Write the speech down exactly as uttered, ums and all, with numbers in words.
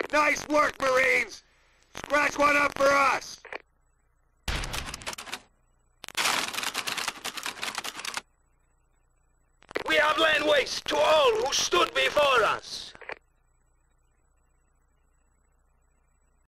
Nice work, Marines! Scratch one up for us! We have laid waste to all who stood before